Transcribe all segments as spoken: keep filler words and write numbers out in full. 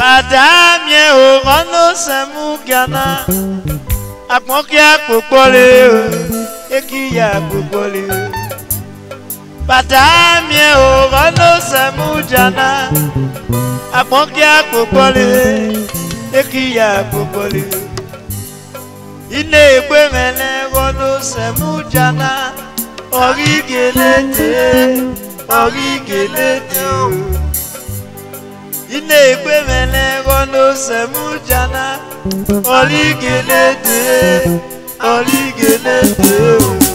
Badamie o rano semu Ghana. Akmokia kokole ekiya kokole. Badamie o rano semu Ghana. Akmokia kokole ekiya kokole. Ine egbe mene rano semu Ghana. Origelete, origelete. Ine egbe mene rano semu Ghana. Origelete, origelete.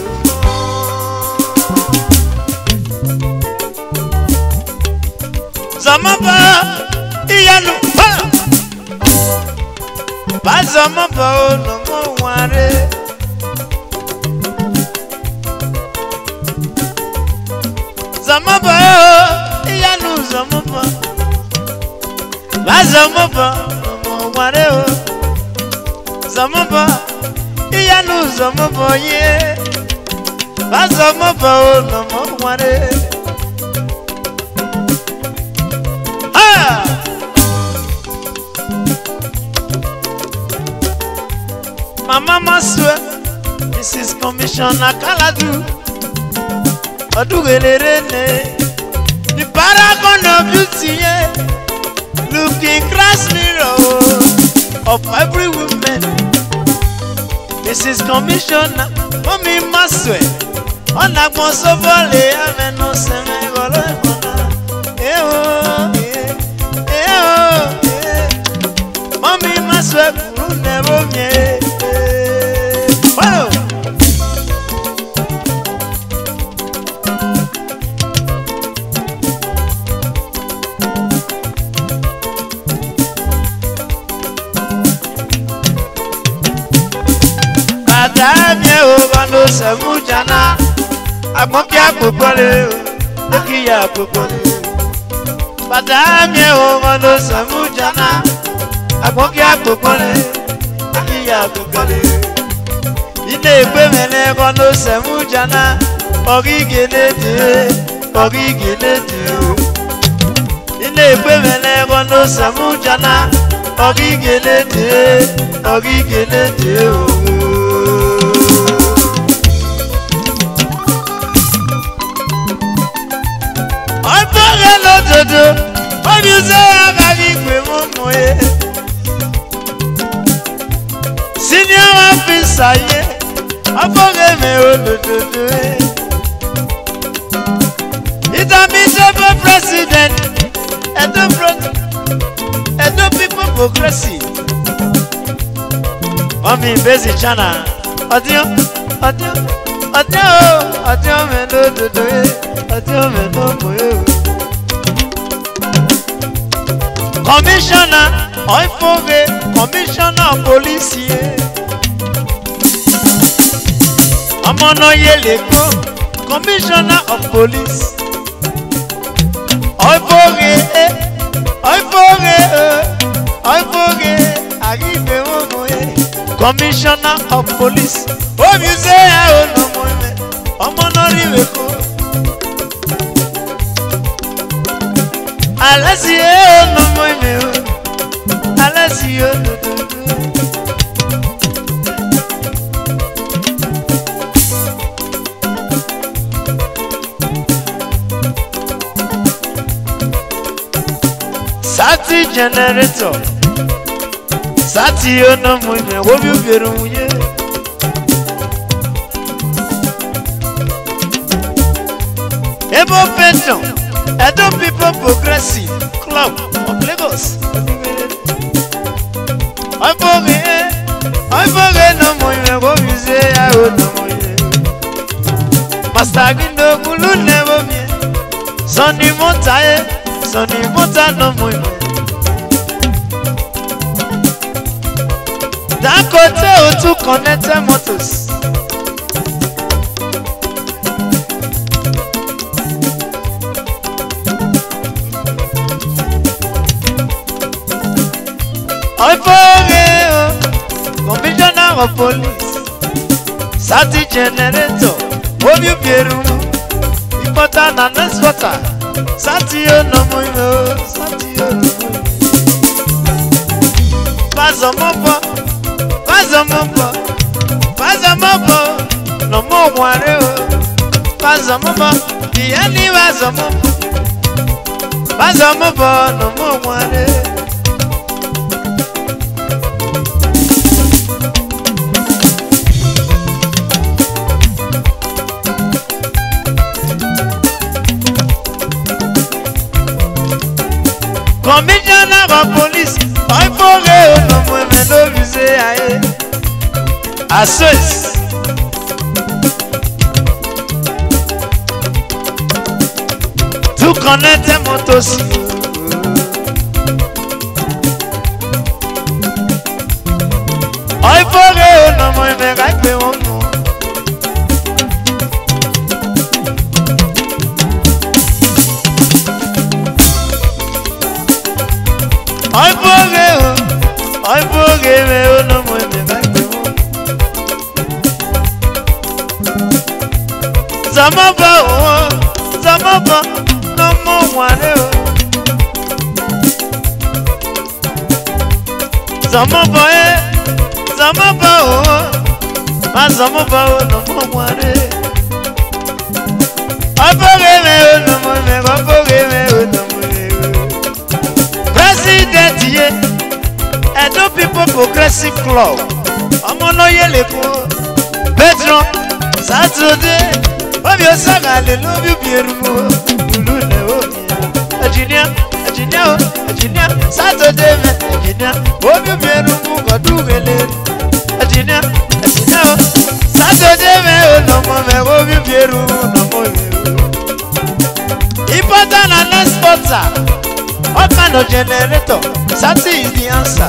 Zamamba iyanu ha. Ba zamamba o no mo ware. Zamamba iyanu zamamba. Ba zamamba no mo ware o. Zamamba iyanu zamamba ye. Ba zamamba o no mo ware. Mama Maswe, Missus Commissioner Kaladu, Odugelene, the paragon of beauty, looking glass mirror of every woman. Missus Commissioner, Mommy Maswe, on a consovole, I'm no semi eh oh, eh oh, eh. Mommy Maswe, who never me. Wow. Badamie o rano semu Ghana. Akmokia kokole ekiya kokole. Badamie o rano semu Ghana. Akmokia kokole ekiya kokole. Ine egbe mene rano semu Ghana. Origelete, origelete. Ine egbe mene rano semu Ghana. Origelete, origelete. Oipore lododo, obuse agari kwe momoye. Senior officer ye. Apore me olododo eh. Ita mi sebe president. Edo pro, Edo people progressive. Mami bezi chana. Audio, audio, audio, audio me olododo eh. Audio me no moye. Commissioner, Oipore, Commissioner Police ye. Amono Yeleko, Commissioner of Police. Oipore, Oipore, Oipore, Agibe Omoye, Commissioner of Police. Oh, you say I don't know, Amono Yeleko. Unless you know my unless you know. Sati generator, Sati you know my what you better ye. Ebo pension. Edo people progressive club of Lagos. I forget, I forget no more. You go say I would no more. Master Gindo Gulu never me. Sonny Monta, Sonny Monta no more. That hotel to connect motors. Commissioner of Police, Sati generator, Obi Pieru, Important and Water, Sati no more, Sati no more. Vazamopo, Vazamopo, Vazamopo, no more water. Vazamopo, the only Vazamopo, Vazamopo, no more water. Commissioner of police, I forget no women no say I assess. To connect the motos. I forget no women I pay one more. I forget, I forget me, oh no more me back home. Zamaba, oh, Zamaba, no more one, oh. Zamaba, eh, Zamaba, oh, my Zamaba, oh, no more one, eh. I forget me, oh no more me, I forget me, oh no more. President ye, Edo People Progressive Club. I'm on no yellow. Petron, Saturday. Of your saga, they love you, beautiful. Virginia, Virginia, Virginia, Saturday, Virginia. Of you, beautiful, but do it. Virginia, Virginia, Saturday, no more, of you, beautiful, no more. Important and exporter. What kind of generator? Sati is the answer.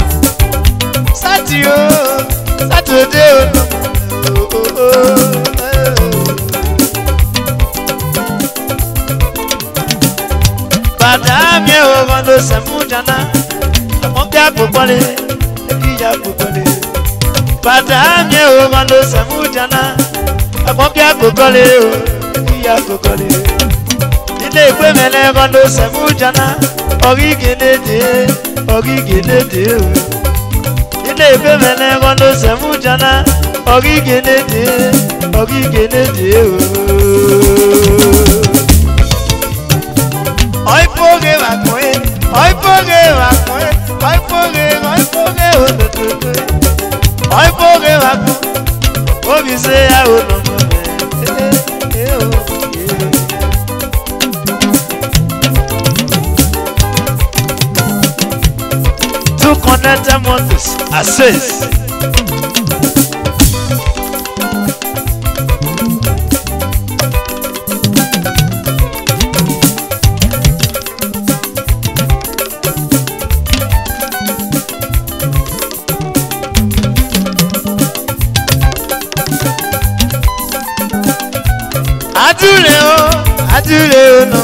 Sati oh, Saturday oh, oh, oh, oh. Badam ye oh, gondo semujana. Amokia kupole, ekiya kupole. Badam ye oh, gondo semujana. Amokia kupole, ekiya kupole. Ide kwe mele gondo semujana. Ogi genede, ogi genede. Ide kwe mele gondo semujana. Ogi genede, ogi genede. Oi poge wakwe, oi poge wakwe, oi poge, oi poge onototo. Oi poge wakwe, obi se ya onomo. Connect them on this assess. Aduleo, aduleo no.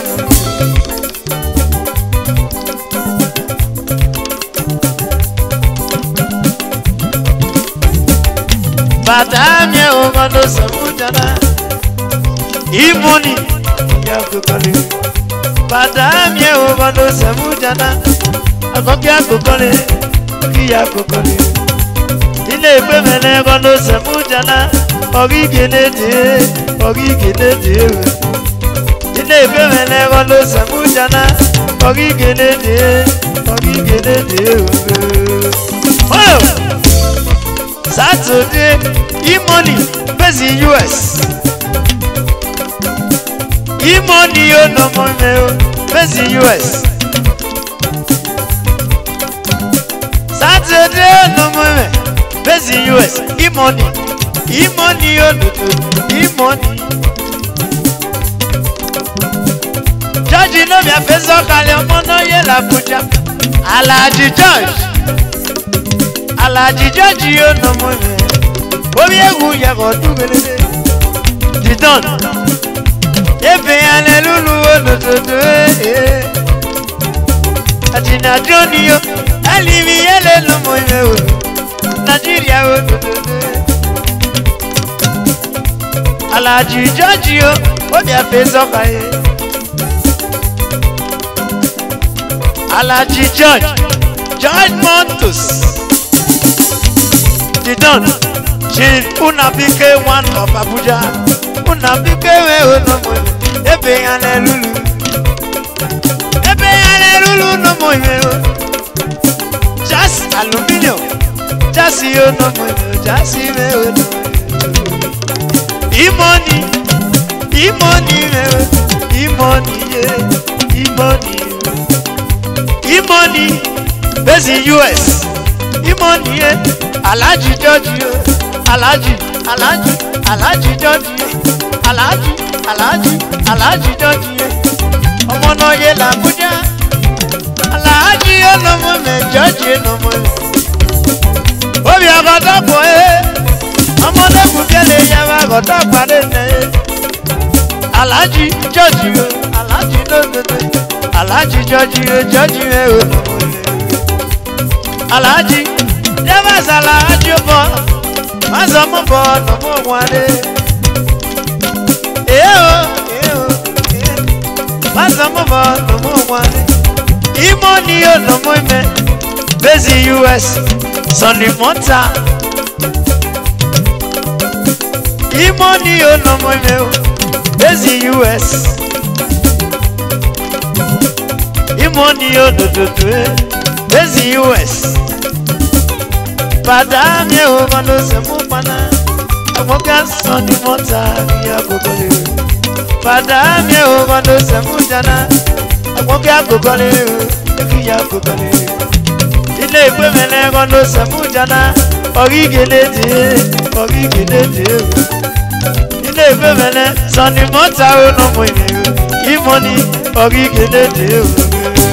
Badam ye oh gondo semujana. Imoni ya kukole. Badam ye oh gondo semujana. Akokia kukole, kia kukole. Ine kwe mele gondo semujana. Ogi genede, ogi genede. Ine kwe mele gondo semujana. Ogi genede, ogi genede. Oh! Saturday, E-money, based in U S. E-money, oh no more, based in U S. Saturday, no more, based in U S. E-money, E-money, oh no, E-money. George, no me a face of California, yella puja. Alaji George. Alaji George, you no more. Obi egu ya go tu belede. Didon. Ebe alelulu ono todo eh. Atina Jonio, alivi ele no moye o. Nigeria o todo. Alaji George, obi afezo kaye. Alaji George, George Montos. London, Chief Unabike one of Abuja. Unabike we no mo. Ebe ane lulu. Ebe ane lulu no mo. Just aluminium. Just you no mo. Just you no. E-money, e-money, e-money, e-money, e-money. Based in U S. E-money, Alaji George, Alaji, Alaji, Alaji George, Alaji, Alaji, Alaji George. Ọmọ náà yẹ l'Abuja, Alaji ọlọmọ mẹ George ọlọmọ. Obi ọgọdọ pọ ẹ, ọmọdékùn kẹlẹ yẹ wá ọgọdọ pàdé nẹ. Alaji George, Alaji lọdọdọ, Alaji George, George ọlọmọ. Alaji, never Alaji bo, mazomo bo no mo wade. Eh oh, eh oh, eh. Mazomo bo no mo wade. E-money yo no mo me, based in U S, Sonny Monta. E-money yo no mo me, based in U S. E-money yo do do do. Based in U S. Padà mi ò mọ ló ṣe mú paná. Ọmọ ká sọ ní mọ́ta ní àkókò lè rò. Padà mi ò mọ ló ṣe mú jana. Ọmọ ká àkókò lè rò. Èkì yà àkókò lè rò. Ilé ìwé mẹ́lẹ́ kan ló ṣe mú jana. Orí gèlè dè é. Orí gèlè dè é rò. Ilé ìwé mẹ́lẹ́ sọ ní mọ́ta ó nà mọ ìrìn rò. Ìmọ̀ ni orí gèlè dè é rò.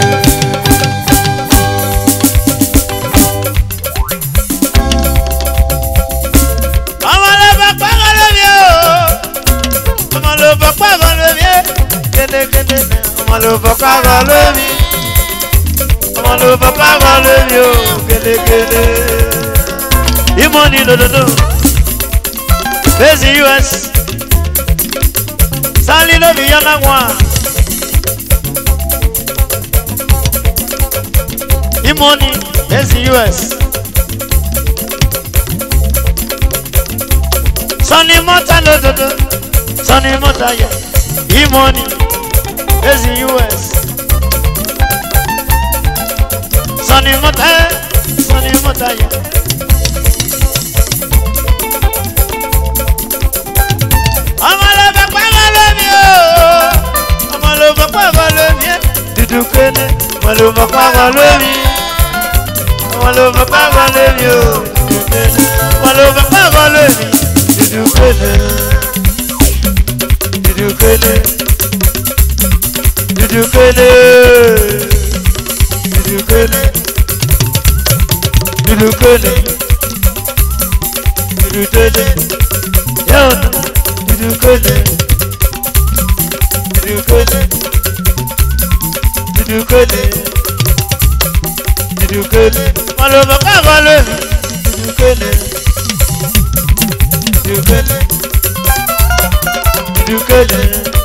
Ọmọ ló fọpá rọ lómi, ọmọ ló fọpá rọ lómi o, gẹlẹgẹlẹ. E-money lòdòdò, based in U S, Sally ló fi yánná wọn. E-money, based in U S, Sonny Monta lòdòdò, Sonny Monta yẹ. E-money, based in U S. Sonny Monta, Sonny Monta, yeah. Ọmọ ló fẹ́ pàgọ́ lómi o, ọmọ ló fẹ́ pàgọ́ lómi ẹ. Dúdú kéde, ọmọ ló fẹ́ pàgọ́ lómi, ọmọ ló fẹ́ pàgọ́ lómi o. Ọmọ ló fẹ́ pàgọ́ lómi, dúdú kéde, dúdú kéde. Dudukele, dudukele, dudukele, dudukele, yona, dudukele, dudukele, dudukele, dudukele, maloma kagale, dudukele, dudukele, dudukele.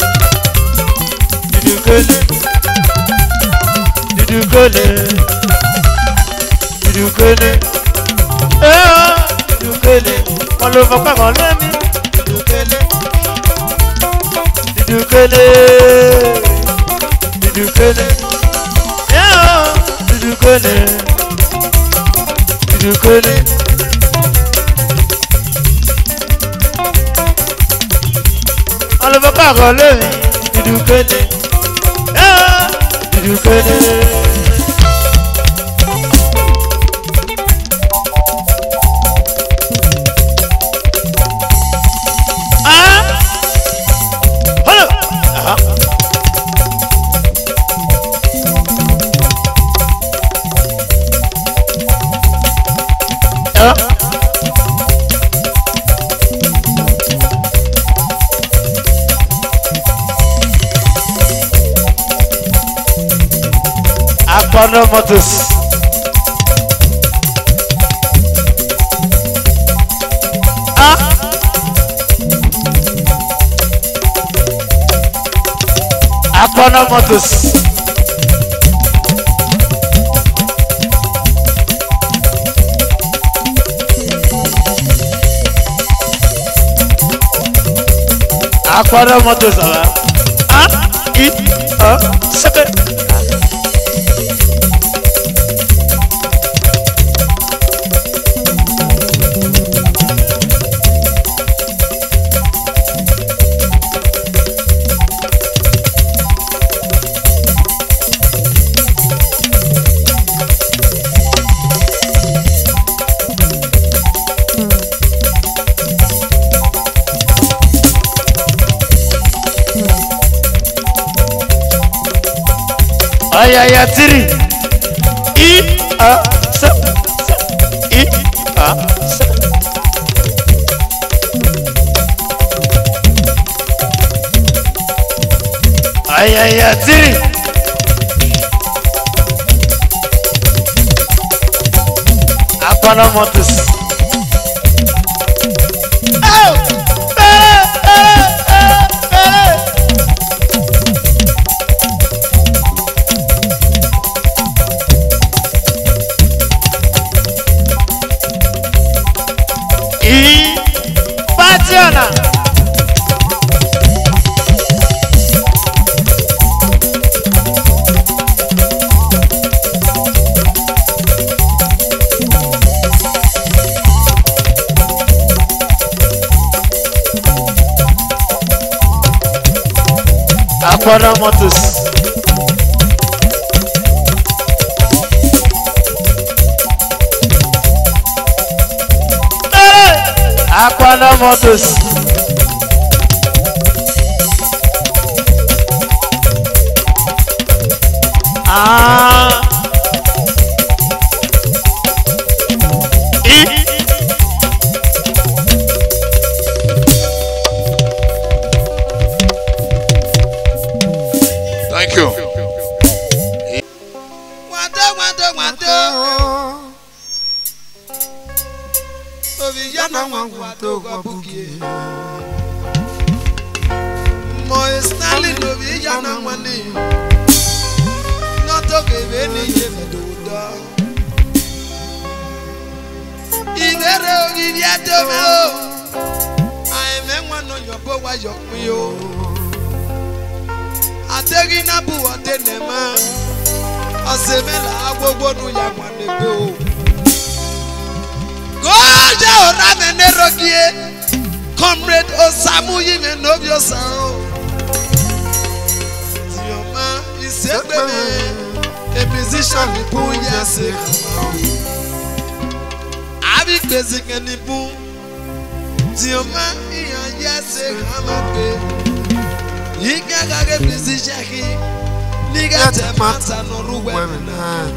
Dudukele, dudukele, dudukele, eh, dudukele, wọ́n ló fọpá kan lómi. Dudukele, dudukele, dudukele, eh, dudukele, dudukele. Wọ́n ló fọpá kan lómi. Dudukele. Dudukele. Ah, hello. Ah. Ah. Apollo Motors. Ah. Apollo Motors. Aquara moto ça va. Ah, i, ah, sebe. Aïe aïe aïe tiri I A sa I A sa Aïe aïe aïe tiri Apana motus Oh eh eh eh Pationa Aquana motus Aquana motos Ah I Thank you. Wado wado wado Yana wangwato kwa bukie Moe Stanley novi yana wani Noto kebe ni yeme doda Idere ogidi atome o Aeme wano yobo wa yokmi o Ategi na buwa tenema Asemela agbogbonu ya mwanebe o Goja orame nerogie Comrade Osamu yime novio sao Tioma isekweme A musician nipu yase Abi bezike nipu Tioma iya yase kamape Yika kage musician ki Liga temata noru wemina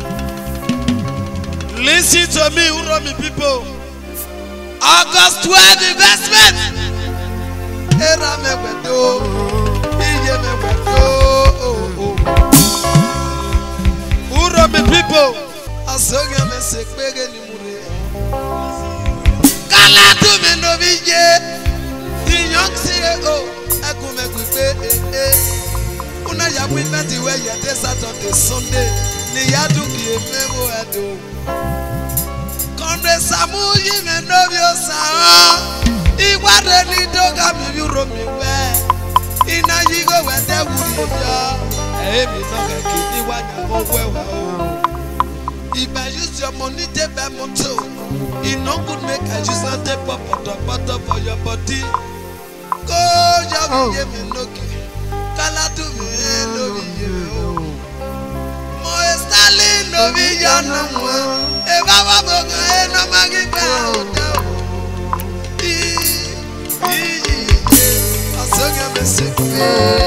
Listen to me, Uromi people. August twelfth investment. Era me wedo, iye me wedo. Uromi people, asoge me sekpege ni mure. Kala tu me no bije, di young C E O, egu me gbe eh eh. Una ya we met where you dey Saturday Sunday, ni ya du ki ememo edo. Comrade Samu yime novio sao Iwade ni doga mi yuro mi we Ina yigo wete wuri yo Emi noge kini wanya mo wewa o If I use your money to buy moto It no good make I use not take pop butter for your body Go ya yime noge Kala tu me novi yo Moe Stanley novi yo no mo Eva wa boga e no magica hotel. I I I asoga me sekwe.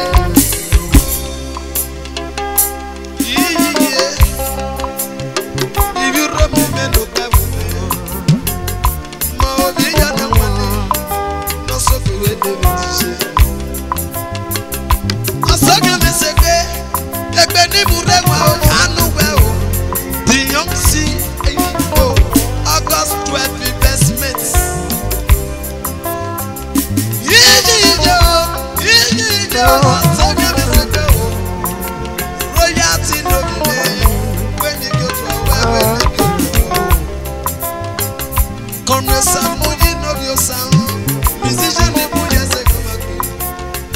I if you rob me me no come me. Ma obi ya na wani no so fi we de me. Asoga me sekwe. Egbe ni bure wa o anu we o. The young see August twelfth investments. Yijijo, yijijo, so give me the go. Royalty no be when you go to a when you go to Comrade Samu no be your sound. Musician the boy yes come again.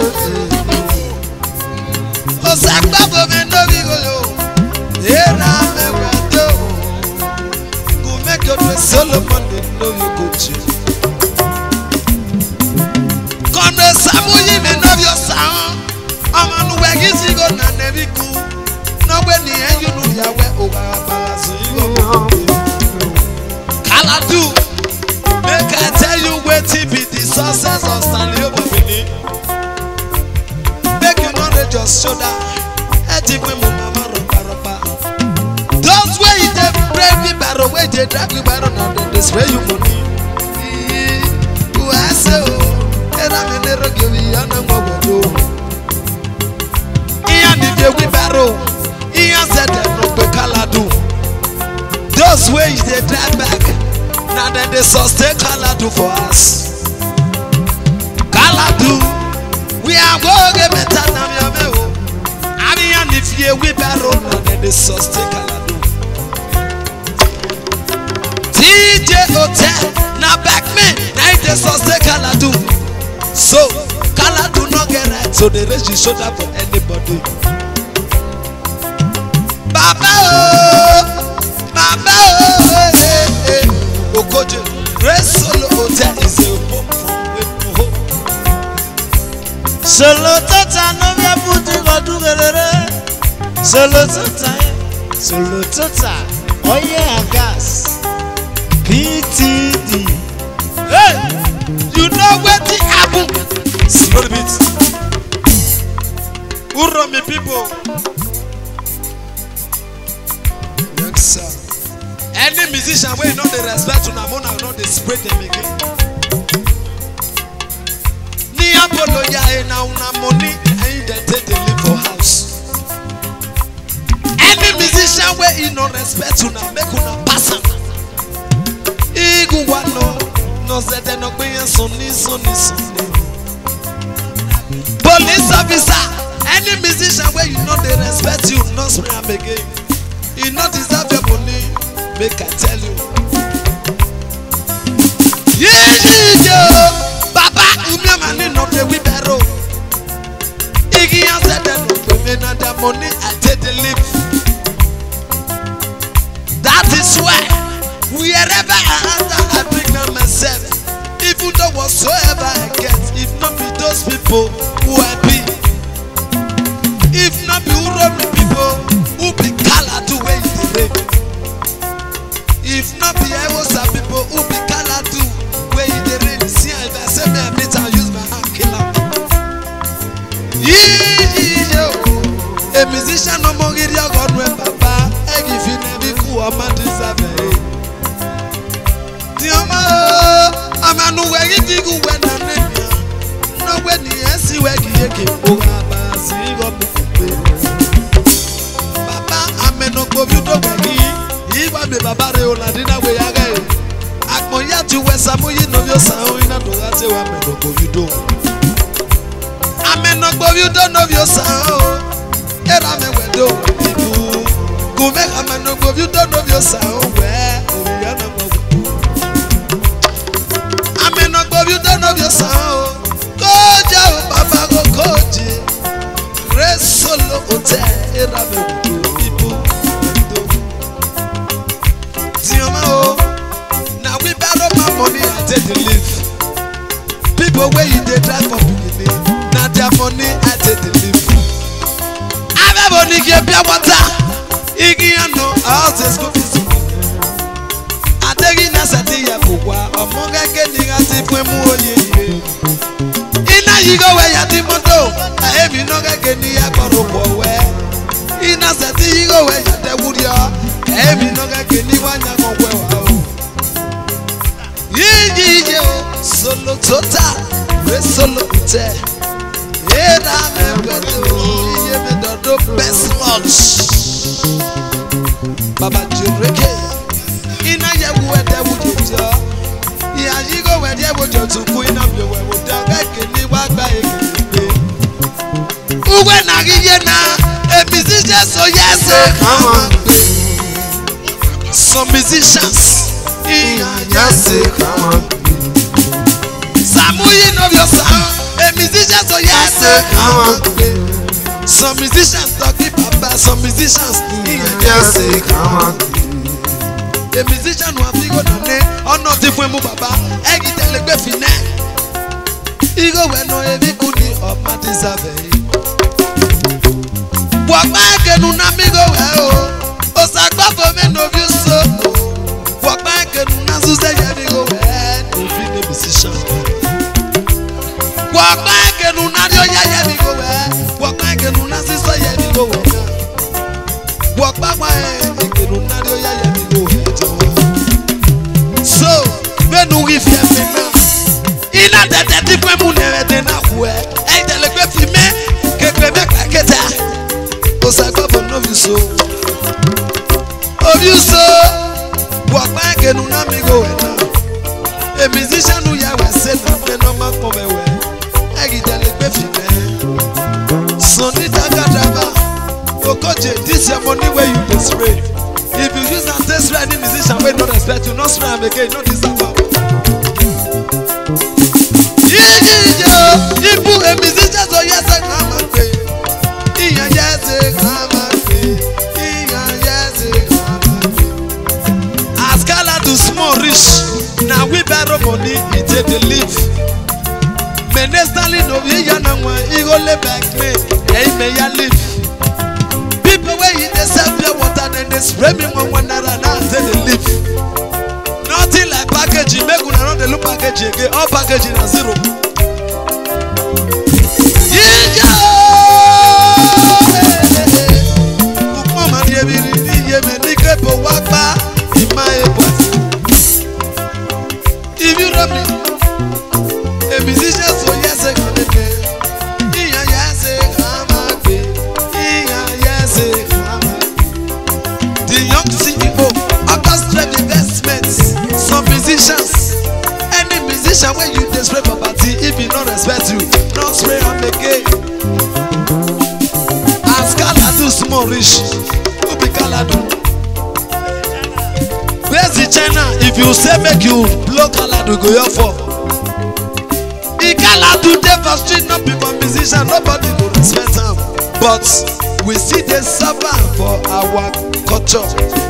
Osakba me no bigolo. Era me wedo. Go make your dress Solomon they know you go to. Come Samuyi me know your sound. Amanu wegi go na nebiku. No when the end you know ya we over palace you go. Kaladu. Make I tell you where T be the success of Stanley Obafemi. Make you not just shoulder. Those way they break me barrow, way they drag me barrow, now they spray you money. Who I say, oh, and I'm in the give you an amado. Ian if you barrow, Ian said that no Kaladu. Those ways they drag back, now then they sustain Kaladu for us. Kaladu, we are going to Tanamio. And if you we barrow, then the sustain Kaladu. T J Hotel, now back me, now the sustain Kaladu. So Kaladu no get right, so the rest you showed up for anybody. Baba oh, Baba oh, eh eh, Okoje, Grace Solo Hotel is a home from home. Solo Tota no me aputi godu gerere. Solo Tota, Solo Tota, oil and gas, P T D. Hey, you know what the happen? Slow bit. Who run me people? Yes sir. Any musician wey know the respect to Namona, know the spray them again. Ni Apollo ya na una money, and they take the live for house. Any musician where he no respect to na make una pass am. Igu wano no zete no kwenye soni soni soni. Police officer, any musician where you know they respect you, no spray am again. You not deserve your money, make I tell you. Yeah, yeah, Baba, umya mani no de we barrow. Igi answer that no pay na their money, I take the leave. That is why wherever I enter, I bring on myself. Even though whatsoever I get, if not be those people who I be, if not be who run the people who be Kaladu where you live, if not be I was some people who be Kaladu where you live. See if I say me a bit, I'll use my hand kill them. Yeah, a musician no more get your gun when Papa. I give you never cool a man deserve it. I'm a new way if you go when I'm in. No when you see where you get over, see what Papa, I'm a no go you don't get. He will be Baba Reola dinner way again. I can hear you when some you know your sound in a door. I say, I'm a no go you don't. I'm a no go you don't know your sound. And I'm a window. Go make a man no go you don't know your sound. Where we are no go. I'm a no go you don't know your sound. Go down, Papa, go coach. Grace Solo Hotel. And I'm a window. Now we borrow my money and take the leave. People where you they drive for beginning. Now their money I take the leave. I have money give me water. Igi no house is good. I take in a city ya kuwa. Among a getting as if we move ye. Ina you go where you the moto. I have you no getting ya korobo where. Ina city you go where you the wood ya. I have you no getting one ya go where. Solo Tota, Solo Hotel. Yeah, I'm going to do the best lunch. Baba Jureke. In a year, where there would you go? Yeah, you go where there would you to queen of your way with dog. I can live out by it. Who went again now? A musician, so yes, come on. Some musicians. Yeah, yes, come on. Samuyi know your sound. A musicians so yes, come on. Some musicians talking papa, some musicians yes, come on. The musician who have go down there, or not if we move papa, egg it tell the fine. Ego when no heavy goodie of my deserve. Walk back and unamigo, oh, Osaka for men of you so. Walk back and unazu say you go ahead, no free the musician. Walk back and unadio ya you go ahead. Walk back and unazu say you go ahead. Walk back my head, and unadio ya you go ahead. So, when we fear me now, il a des têtes qui peuvent mourir de na fouet. Et de le fait filmer, que que mec a quitté. Osaka for no you so. Oh you so. Walk back and unamigo now. A musician who ya was said no no man come away. I get the le fait filmer. Sonita Kadaba. Okoje, this your money where you dey spray. If you use and test any musician wey no respect you, no spray am again, no deserve am. Ibu a musician so yes I come and pay. Iya yes I come and pay. Iya yes I come and pay. As Kala do small rich, now we borrow money, it take the live. Menestali no ye ya na wa, he go lay back me, hey me ya live. People where you they sell pure water, then they spray me one one naira now they live. Nothing like packaging, make una run the look packaging again, all packaging are zero. If you love me, a musician so yes I can pay. Yeah yes I can pay. Yeah yes I can. The young C E O, orchestra investments. Some musicians, any musician when you desperate for party, if he not respect you, don't spray on the game. As Kala do small rich, who be Kala do? Where's the China? If you say make you blow Kala do go your for. If Kala do dey for street, not people musician, nobody go respect them. But we see they suffer for our culture.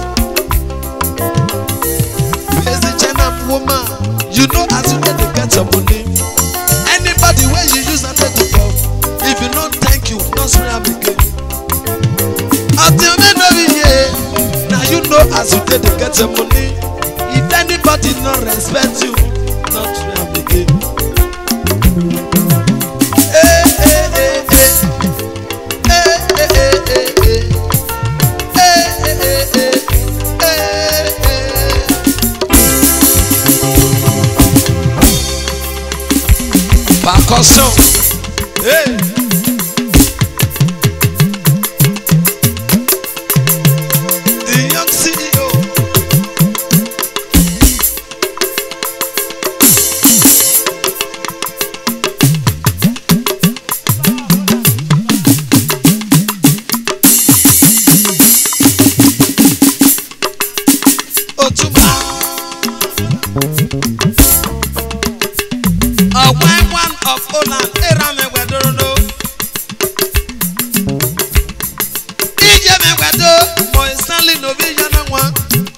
Where's the China woman? You know as you get to get your money. Anybody where you use and take it off. If you not thank you, not spray am again. Until me know yeah. Now you know as you take to get your money. If anybody not respect you, not spray am again. Hey hey hey hey. Hey hey hey hey. Hey hey hey hey. Hey hey. Percussion. Hey. The young C E O. Otuma. A wine one of Holland. Erame Wedorono. Ijeme Wedo. Moy Stanley Novijana one.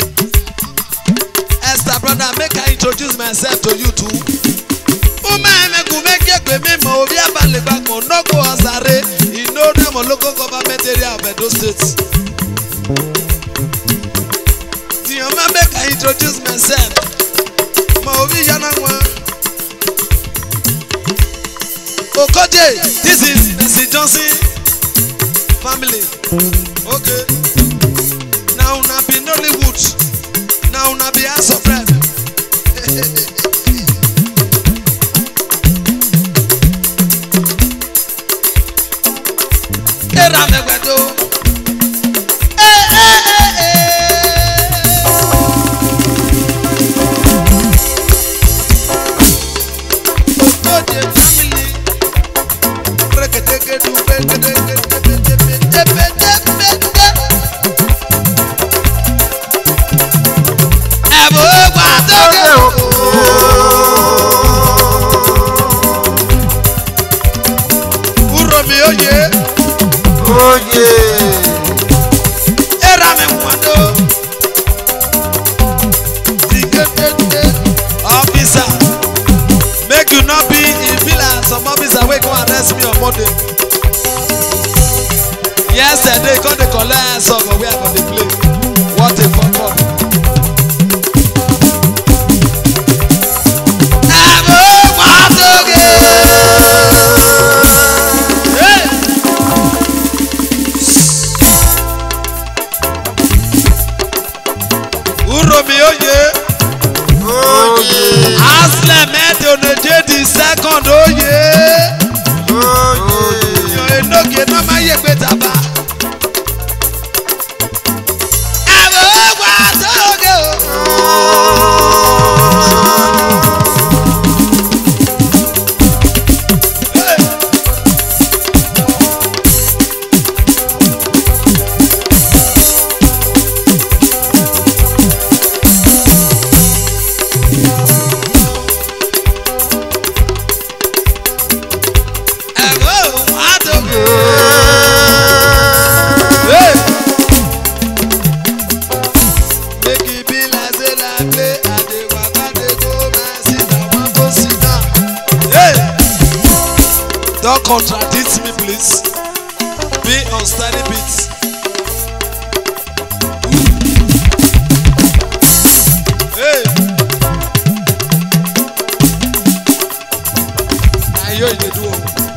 Esther brother, make I introduce myself to you too. Umeme kumeke kweme mo obi abale back mo no go azare. You know them local government area of Edo State. Dioma, make I introduce myself. Mo obi yana one. Okoje, this is Nancy Johnson family. Okay. Now una be Nollywood. Now una be House of Rep. Era me wedo. Eh eh eh eh. Okoje family. Rekete ke du rekete ke. kind song we are going to play. What a fun one. Second, oh yeah, oh yeah, you know, get no my better ba. Abo wa toge don't contradict me, please. Be on steady beats. Hey. Now you dey do.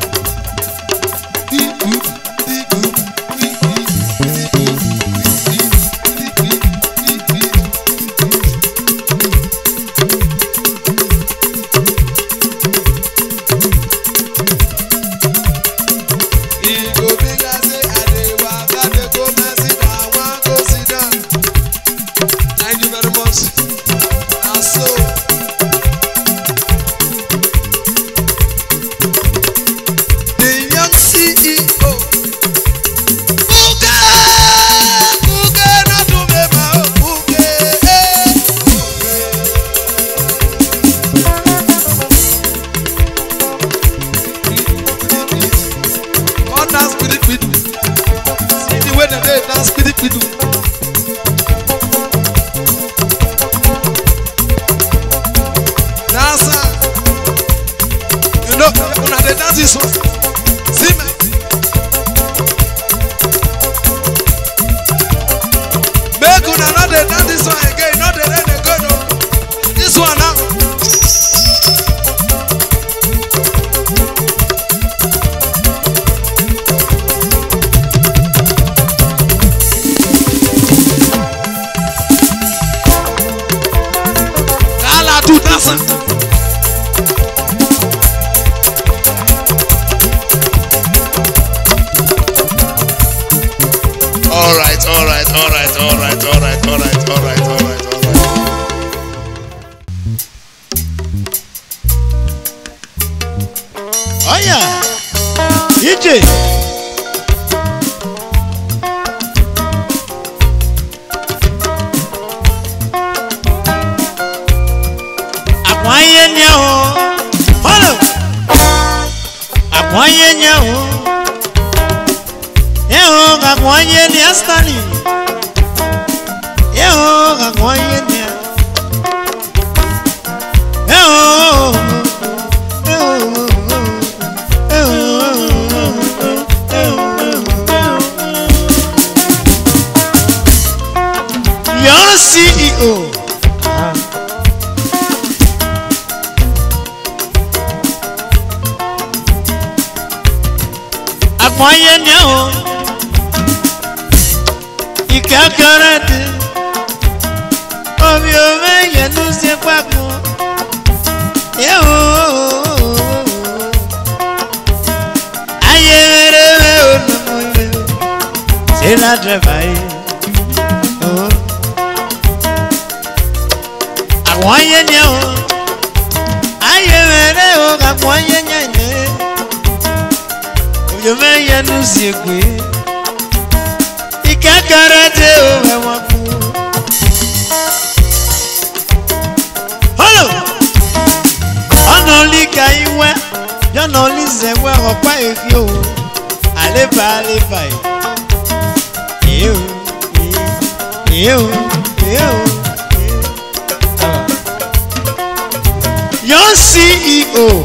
Your C E O,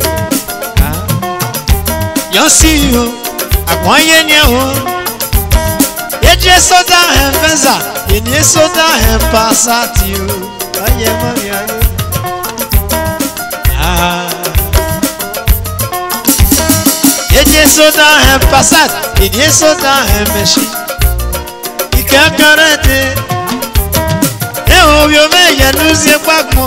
your C E O, Akwanyenye ho, ye Eje soda hembenza, eni soda hempasati o. Aye mami aye. Ah. Eje soda hempasat, eni soda hemmeshi. Ikakarete. E o yo me yanuzie kwakmo.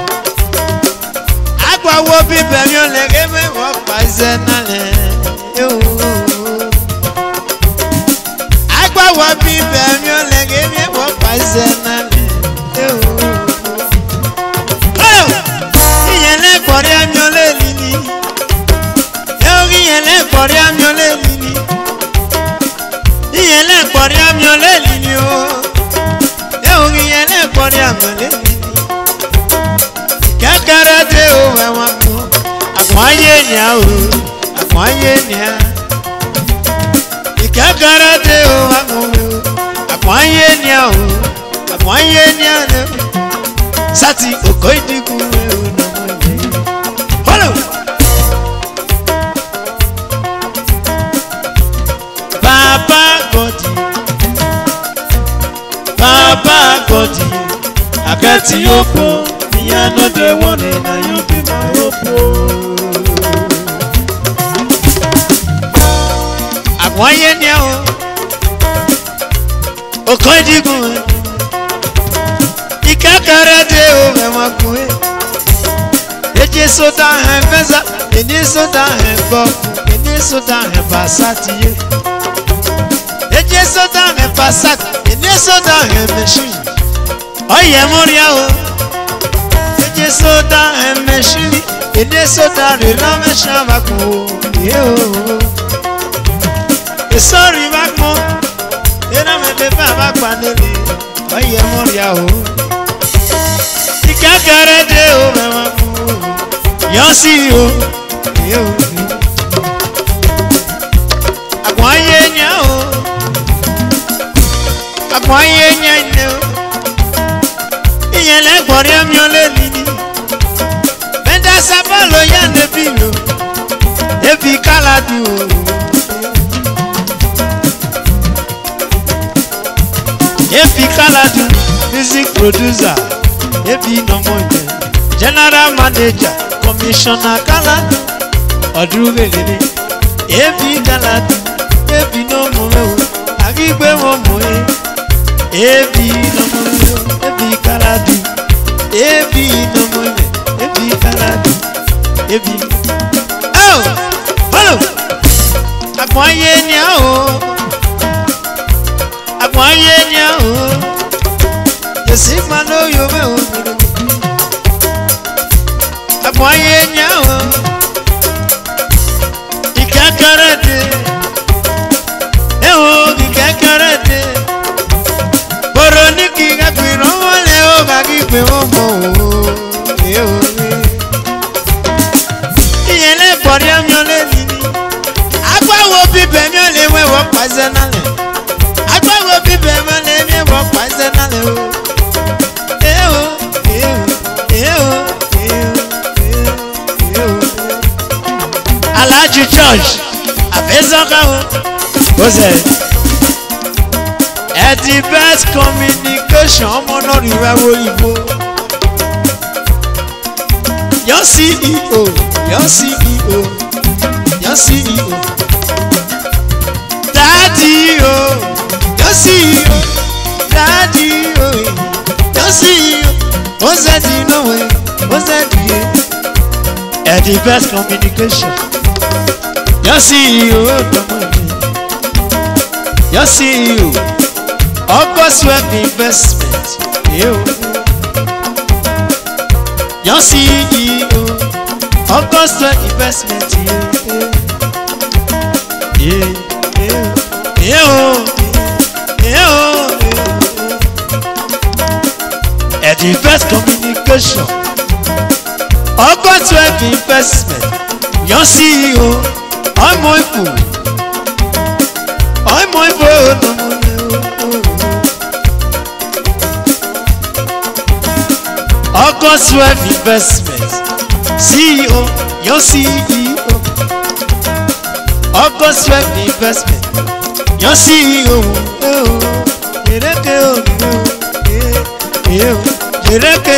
Agwa wo bi bemi o lege me wo pa izenale. E o. Wa bi bemi o lege mi wo paise na le oh iyen le kori ami o le lini e o iyen le kori ami o le lini iyen le kori ami o le lini o e o iyen le kori ami o le lini kakara de o we wa mo akwaye ni a o akwaye ni a kakara de o amowe akwaye ni a o akwaye ni a ne sati okoidiku we o na mo hello Baba God Baba God akati opo me I no dey want na you be my opo Wanye ni o okojigun ikakara de o memaku eje soda hembenza eni soda hembo eni soda hembasati eje soda hembasat eni soda hemmeshi oye moria o eje soda hemmeshi eni soda rilamesha baku yo sorry back mo era me be baba panele oye moria o ikakare de o me ma ku yo si o yo akwaye nya o akwaye nya ne o iyen le gbori ami o le lini benda sabalo ya ne bilo ebi kaladu o Ebi Kaladu, music producer, Ebi Nomoye, general manager, commissioner Kaladu, Odrubelele, Ebi Kaladu, Ebi Nomoye, Agigbe Momoye, Ebi Nomoye, Ebi Kaladu, Ebi Nomoye, Ebi Kaladu, Ebi. Oh, hello, Akwaye ni o. Akwaye ni o yesi mano yo me o akwaye ni o ikakarete e o ikakarete boroni ki ga gbiro wole o ga gbe o mo e o iyen le bori ami o le ni agbawo bibe mi o le we wo paze na le agbawo bibe mo le mi wo paise na le o eh o eh o eh o eh o Alhaji George abezoka o o se e the best communication mo no riwe wo ibo your C E O your C E O your C E O daddy o your C E O daddy o your C E O o said you know it o said you at the best communication your C E O your C E O August Web Investment you your C E O August Web Investment yeah yeah yeah yeah at the best communication August Web Investment your C E O I'm my fool I'm my fool August Web Investment C E O your C E O August Web Investment your C E O Jereke o, Jereke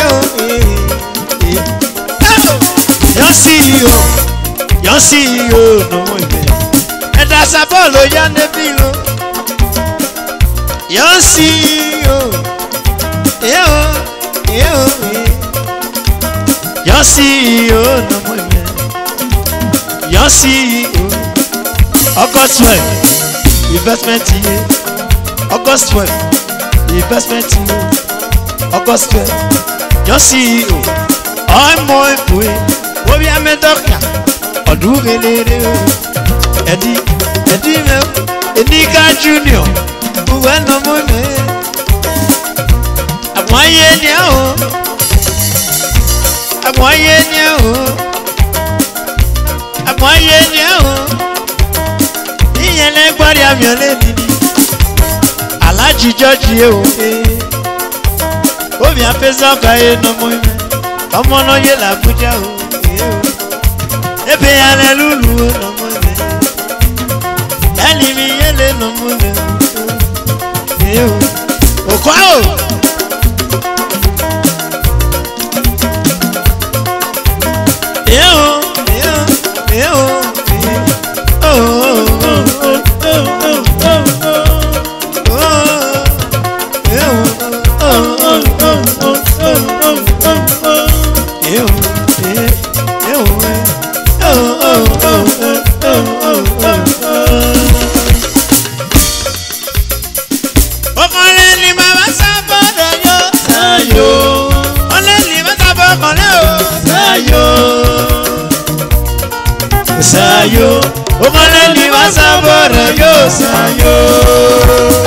o, your C E O, your C E O no more. And that's a ball of Yande Bilo. Your C E O, yo, yo, your C E O no more. Your C E O, August twelfth, investment year. August twelfth, investment year. August twelfth, your C E O. I'm more free. What we are made doctor? Or do we need you? Eddie, Eddie, Eddie Junior. Who went no more? I'm one year now. I'm one year now. I'm one year now. He and everybody I'm your lady. I like you, George. You. Oh, we are face up. I no more. I'm on your lap. Ebe yale lulu no mwe, yani mi yele no mwe. Yo, okwao. Yo, yo, yo, oh, oh, oh, oh, oh, oh, oh, oh, oh, oh, yo, yo, oh, oh, oh, oh, oh, oh, oh. Okole ni mama sabo de yo, sayo. Ole ni mama sabo kole o, sayo, sayo. Okole ni mama sabo de yo, sayo.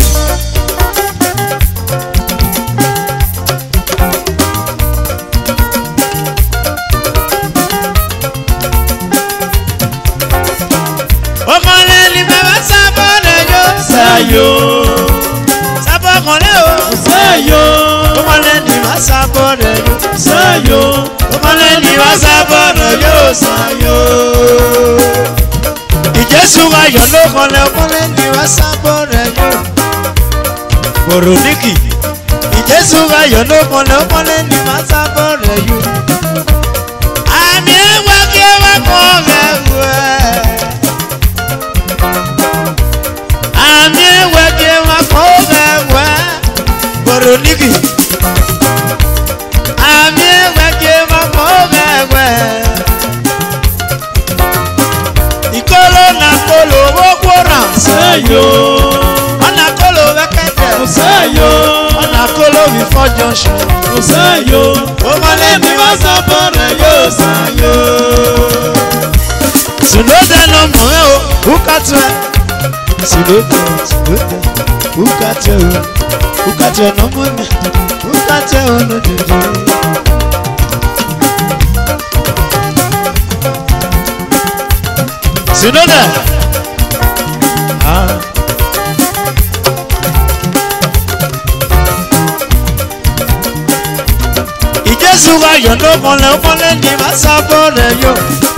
Sayo, sabo kole o, sayo. Omale ni ma sabo de yo, sayo. Omale ni ma sabo de yo, sayo. Ijesu wa yo lo kole, omale ni ma sabo de yo. Boroniki, Ijesu wa yo lo kole, omale ni ma sabo de yo. Ami ewa ke wa ko ewa. Ami weke makovewe Boroniki Ami weke makovewe Ikolo na kolo wokora Sayo Ona kolo wekete Sayo Ona kolo before junction Sayo Omale mi wasapore yo Sayo Sunode no moe o Ukatwe Silote, silote, ukate o, ukate no mona, ukate o no dede. Silote, ah. Ijesu wa yo no mole, mole ni masabore yo.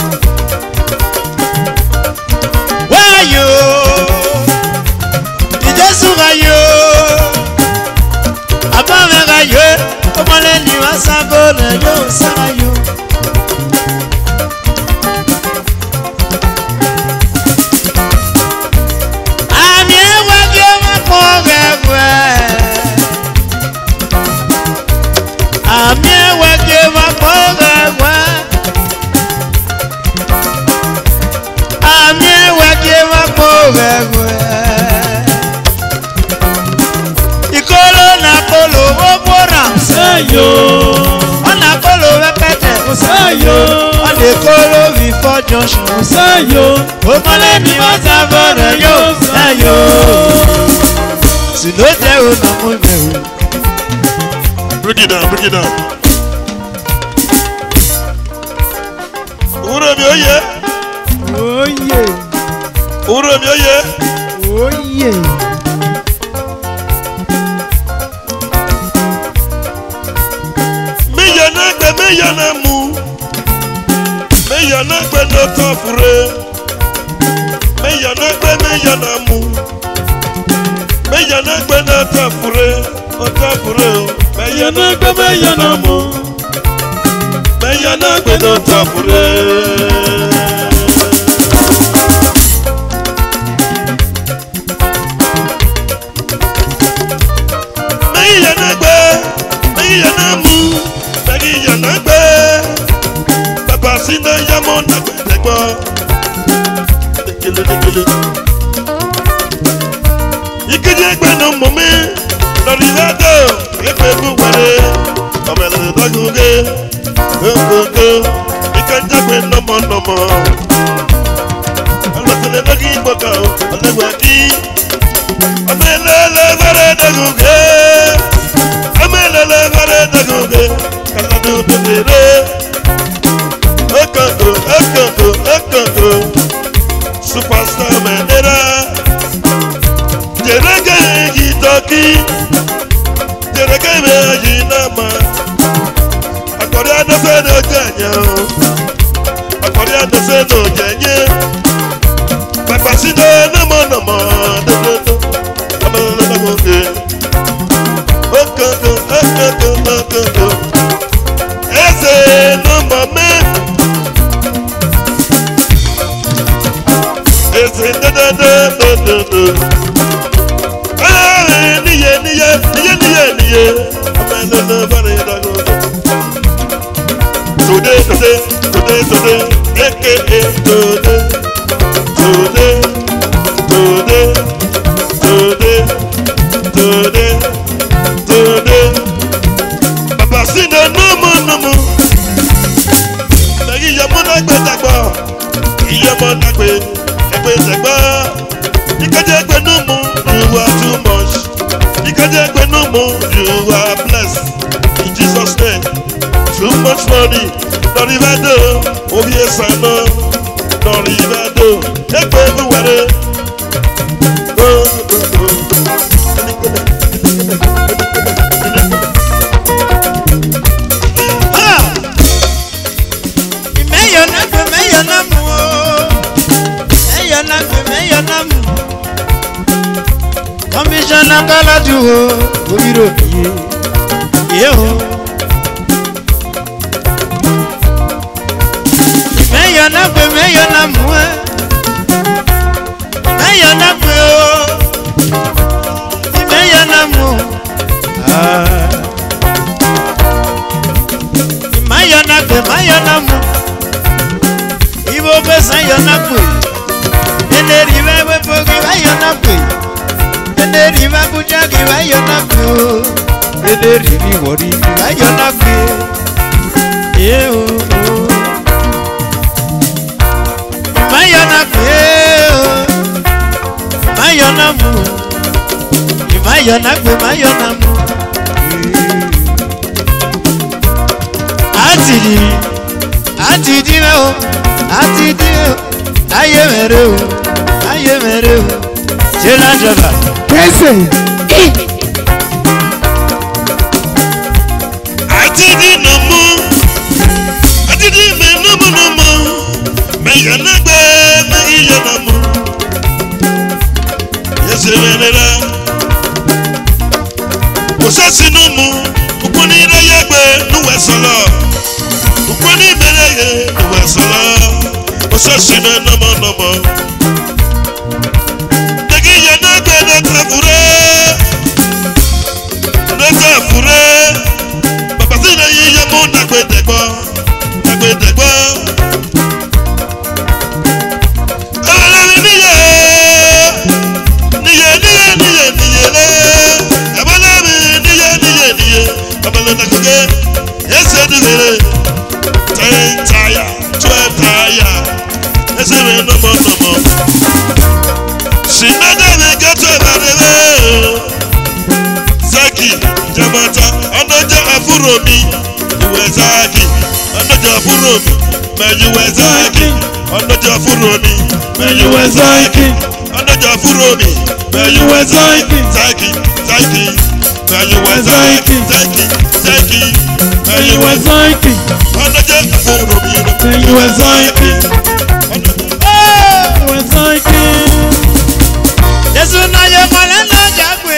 Where you? Sugayo, abamagayo, omale ni wasabona yo sagayo. Ami wage makogewe, ami wage makogewe, ami wage makogewe. Sayo, ona kolo wekete. Sayo, ona kolo before junction. Sayo, omale ni wasabore yo. Sayo, silote o na mo me. Break it down, break it down. Uro mi oye. Oye. Uro mi oye. Oye. Meyana mu, meyana gbe no kofure, meyana gbe meyana mu, Meyana gbena tapure, o tapure. Meyana gbe meyana mo. Meyana gbena tapure. Meyana gbe, meyana mu, meyana gbe. Baba sina yamo na gbe gbo. Dekele dekele. Ikeje gbe no mo mi, lori lado, epe bu wale, amele daguge, gogo, ikeje gbe no mo no mo. Alakele dagi boka, alagwa di, amele le vare daguge, amele le vare daguge, kaladu dugere, okango, okango, okango, superstar menera. Jereke gitoki, jereke meji nama. Akori adose no jenya, akori adose no jenye. Papa sino nomo nomo, do do do, amelo nomo ke. Okoto, okoto, okoto. Ese nomo me, ese do do do do do. Niye niye niye niye niye amene na bari dago. Today today today today eke today today today today today today. Baba sino nomo nomo. Lagi yamo na gbe dagbo, iyamo na gbe gbe dagbo. Ikaje gbe nomo, you are too much. Ikaje gbe nomo, you are blessed. In Jesus' name, too much money. Don't even do, obie sano. Don't even do. Ekwe buware. Go go go. Ah! Imeyona kwe meyona mu. Meyona kwe meyona mu. Commissioner Galadu o biro biye ye o meyona pe meyona mu e meyona pe o meyona mu ah meyona pe meyona mu ibo pe sayona pe ene riwe we pogi meyona pe. Ene riva buja kiva yonaku, ene rivi wori kiva yonaku, yeo. Mayonaku yeo, mayonamu, mayonaku mayonamu. Atidi, atidi meo, atidi meo, aye mereu, aye mereu, jela jaba. Listen. Atidi nomo, atidi me nomo nomo. Meyana gbe, meyana mu. Yese menera. Osasi nomo, ukoni na yagbe nuwe solo. Ukoni mereye nuwe solo. Osasi me nomo nomo. Nefure, nefure. Baba si na yiye mo na gbe degbo, na gbe degbo. Ala mi niye, niye niye niye niye le. Abala mi niye niye niye. Abala na goge, ese dugere. Ten tire, twelve tire. Ese me no mo no mo. Sinada me gato barebe. Zaki jamata onoja afuro mi iwe Zaki onoja afuro mi me iwe Zaki onoja afuro mi me iwe Zaki onoja afuro mi me iwe Zaki Zaki Zaki me iwe Zaki Zaki Zaki me iwe Zaki onoja afuro mi me iwe Zaki oh iwe Zaki. Yesu na ye malena jagwe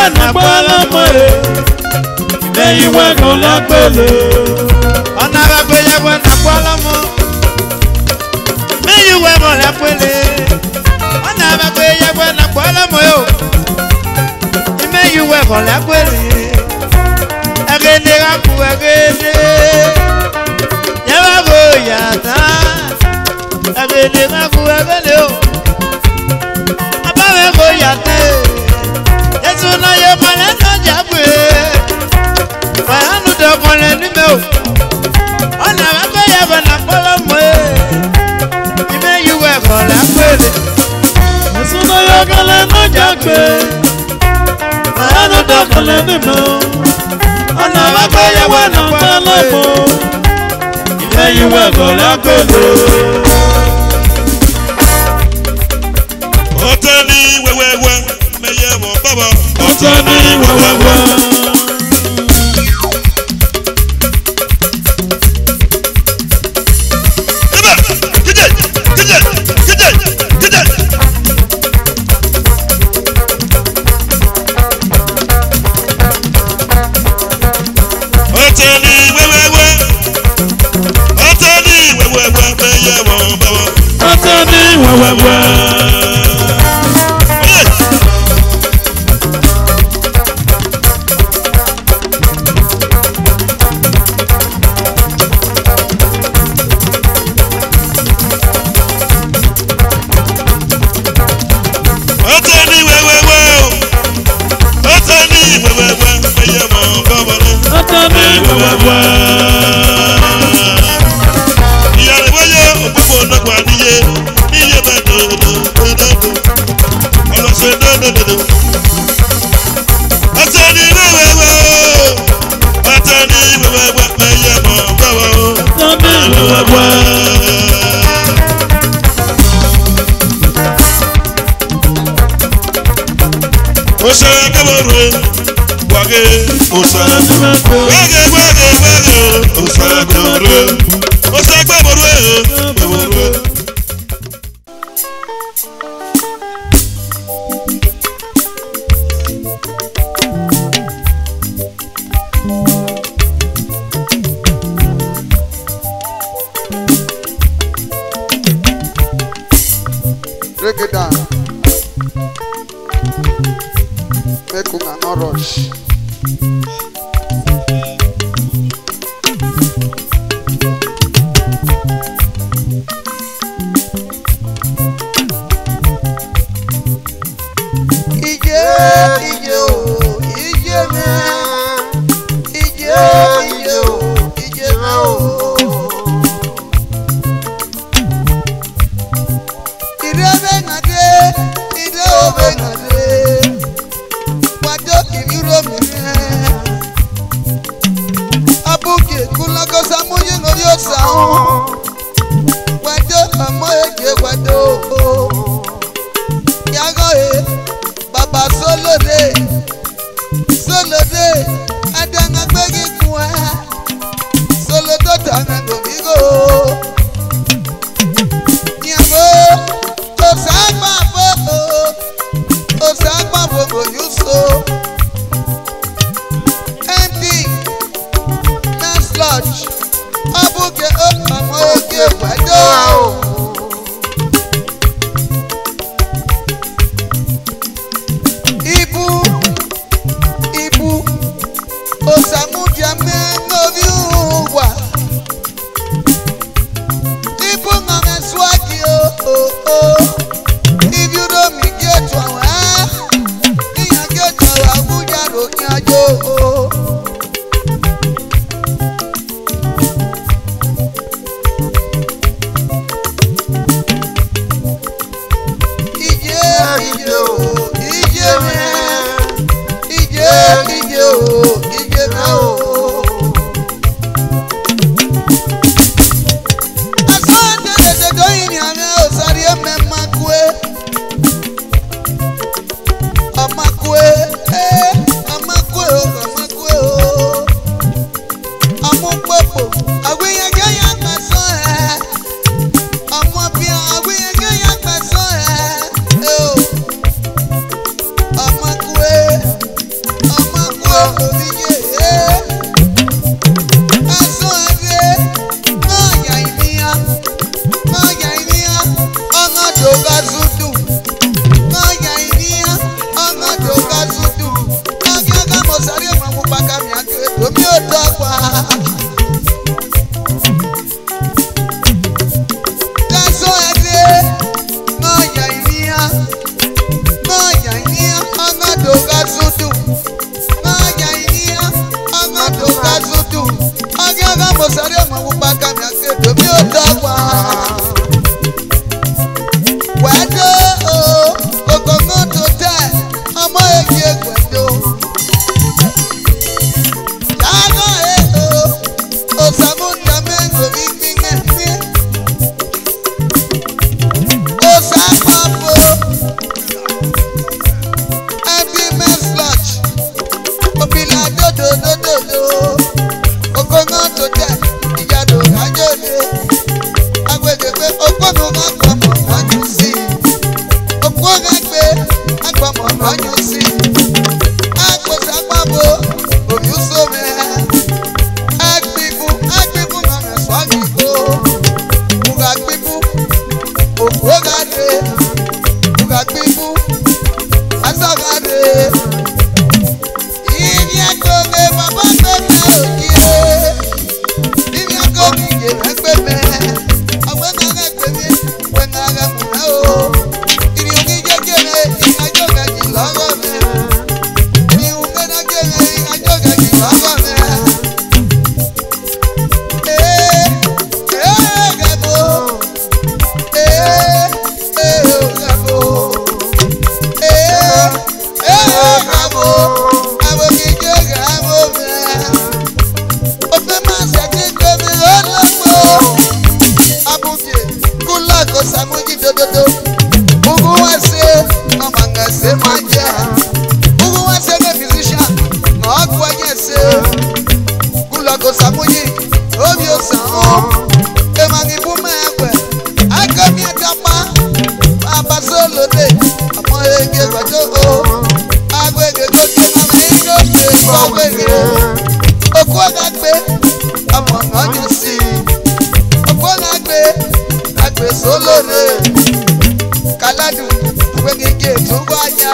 na bọ́lá mọ́ ẹ̀. Lẹ́yìn wẹ́gọ̀ lágbèlè. Ọ̀nà àgbàgbé yẹ̀wẹ̀ na bọ́lá mọ́. Lẹ́yìn wẹ́gọ̀ lágbèlè. Ọ̀nà àgbàgbé yẹ̀wẹ̀ na bọ́lá mọ́ yó. Lẹ́yìn wẹ́gọ̀ lágbèlè. Ẹ̀gẹ́dẹ́ kakú ẹ̀gẹ́dẹ́. Yẹ́wà kò yàtá. Ẹ̀gẹ́dẹ́ kakú ẹ̀gẹ́dẹ́ o. Abáwẹ̀ kò yàtá. Yẹ́sùn náà yẹ kọ́lẹ́ náà jágbe. Fàyánù dọ̀kọ̀lẹ̀ níbẹ̀ o. Ọ̀nà àbákọ́ yẹ kọ́ nà kọ́lọ́ mọ́ ẹ̀. Ìmẹ̀ yìí wẹ̀ kọ́ lápẹ̀lẹ̀. Yẹ́sùn náà yẹ kọ́lẹ́ náà jágbe. Fàyánù dọ̀kọ̀lẹ̀ níbẹ̀ o. Ọ̀nà àbákọ́ yẹ kọ́ nà kọ́lọ́ mọ́. Ìmẹ̀ yìí wẹ̀ kọ́ lápẹ̀lẹ̀. Ọ̀tẹ̀ ní wẹ́wẹ́wẹ́ mẹ́yẹ mọ̀ bàbá. Ọ̀tẹ̀ ní wẹ́wẹ́wẹ́. Break it down. Make una no rush. Ije, ije o, ije me. Ije, ije o, ije me o. Ire bengade, ire o bengade. Wado kibiro mire. Abuke kulako samuye no yo sao. Wado amoye je wado. Yago e, baba solo de, solo de. Adanga begi kuwa, solo do tanga gomigo. Nyambo. Osagba fo, Osagba fo go yuso. Empty, nice lodge. Abuke o amo oge wado. Ibu, ibu, nganyusi akposa babo oyusome akpibu akpibu ngana swagibo ugakpibu ogade ugakpibu asagade ibi akoge baba koge oye ibi akoge ge egbeme awe ngana egbeme we ngana muna o ibi ogi jejere ajoga ji logo me ibi ungena jere ajoga ji logo me eh eh gabo eh eh gabo eh eh gabo abo ki joga abo me o fe ma se ti ko mi olopo abuke kula ko samuji dododo ugu wase amanga se manja ugu wase ne musician na agwa yese kula ko samuji obi osan e mangi bu mewe akami etapa baba solo de amo ege gbajo o agwege go ti mama ino se agwege oku agbe amo nganyo si oku agbe agbe solo de kaladu wegege tubanya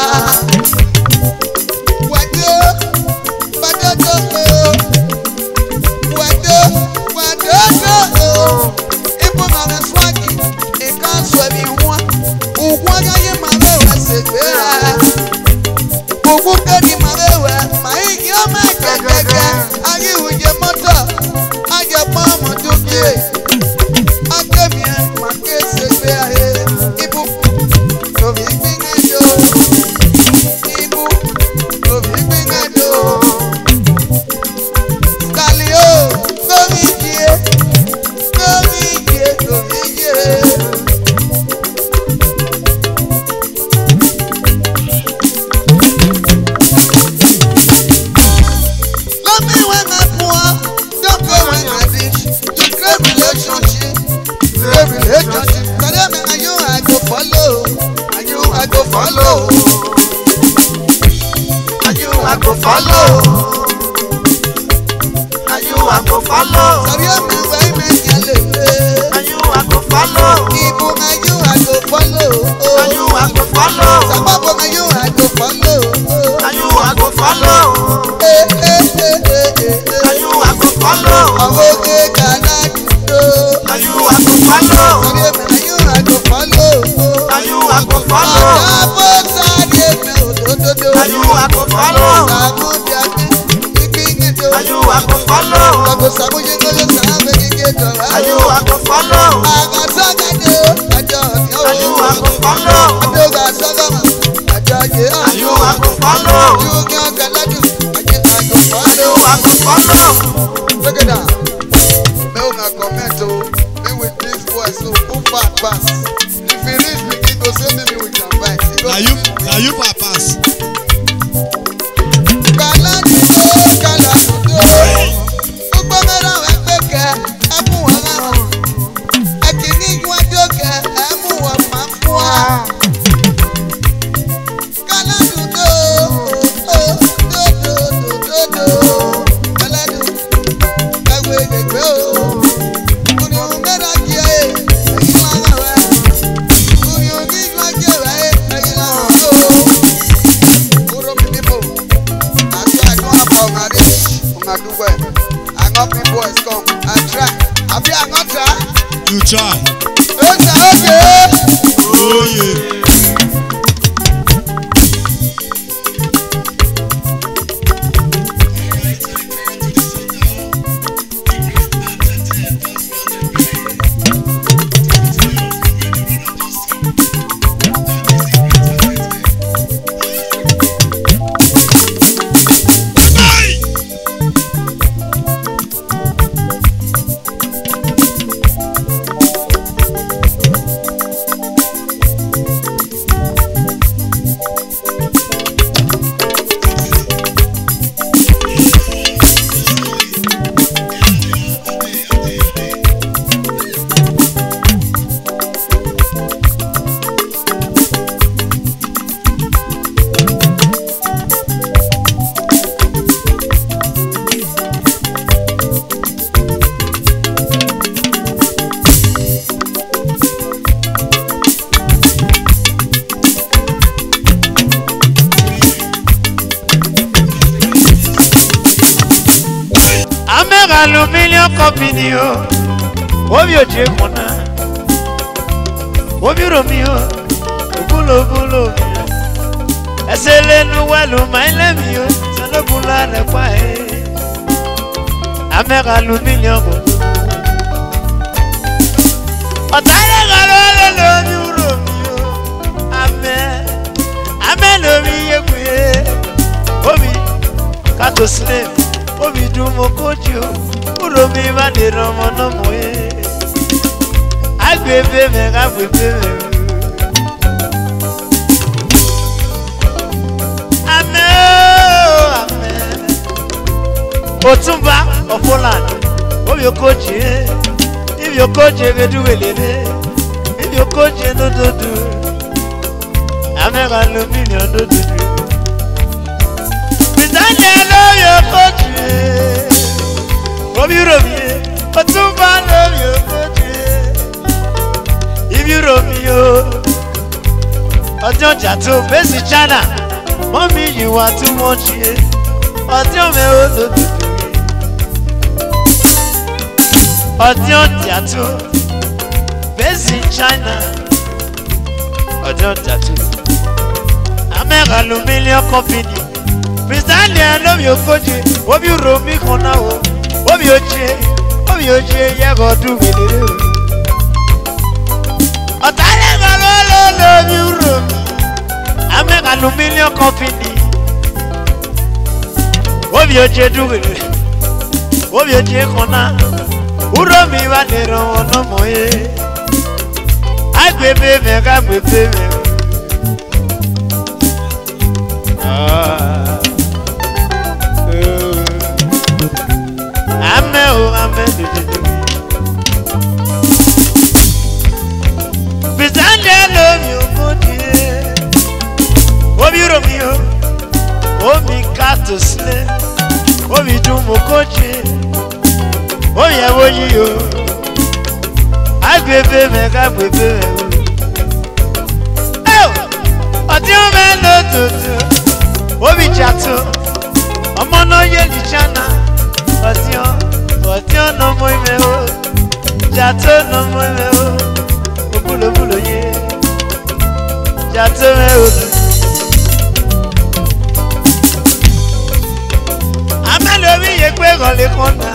wado wado do wado wado do ipo mama swagi e kan so mi wa ugwa ga ye mama wa se gbe ugwu kedi mama wa ma igi o ma kekeke agi uje moto age pa mo dukie akemi ma ke se gbe ahe ibu to bi gbinado ibu to bi gbinado kalio to bi jie to bi jie to bi jie love me when I poor, don't go when I rich. You great relationship, great relationship. Tell me and you I go follow, and you I go follow, and you I go follow, and you I go follow. Tell me why me yale, and you I go follow. Ibu and you I go follow, and you I go follow. Sababu and you I go follow, and you I go follow. Eh eh eh eh eh. And you I go follow. Awoge kanado. And you I go follow. And you I go follow. And you I go follow. Adabo sare me ododo. And you I go follow. Samudia mi ikingedo. And you I go follow. Ago samuye ngoyo sabe kingedo. And you I go follow. Agasagade ajo ni o. And you I go follow. Adoga sagama ajo ye. And you I go follow. You can kaladu. And you I go follow. I go follow. Look at that. Me una comment o. Me with this voice so who fat pass. If he reach me, he go send me with your fight. Now you, now you pass. Kaladu do, kaladu do. Ugbo mera we peke, emu wa mama. Ekini gwa doke, emu wa mamwa. Kaladu do, oh, do do do do do. Kaladu, agwe gbe o. Kuni o mera ki e, eyi wa wa. Kuni o ni gwa je wa e, eyi la wa o. Oro mi pipo, ati I don about my reach, una duwe. I got people boys come, I try. Abi I not try. You try. Okay, okay. Oh yeah. Bye. aluminium company o obi oje kona obi romio obulo obulo eselenu welu mailemi o sanobula repa e amega aluminium otale garole lomi romio ame ame lomi yekwe obi kato slave obi dumo kojo uromi va de romo no moye agbebe me agbebe me amen amen Otumba of Poland obi okoje if you koje ge do welele if you koje no do do amen aluminium no do do Bizanya lo yo koje obi romi Otumba lo yo koje if you romi yo Ojo jato besi chana mommy you are too much here Ojo me o do do Ojo jato besi china Ojo jato Amega aluminium company Bizanya lo yo koje obi romi kona o obi oje obi oje ye go do welele Otale galolo lo yo romi Amega aluminium company obi oje do welele obi oje kona uromi wa de ron no moye agbebe me ga gbebe me ah ame o ame Bizande lo mi omodi obi romi o omi kato sle obi dumo koje omi ewo yi o agbebe me ga gbebe me o odi o me lo tutu obi jato omo no ye li chana odi o odi o no mo ime o jato no mo ime o obulo bulo ye jato me o amelobi ye pe gole kona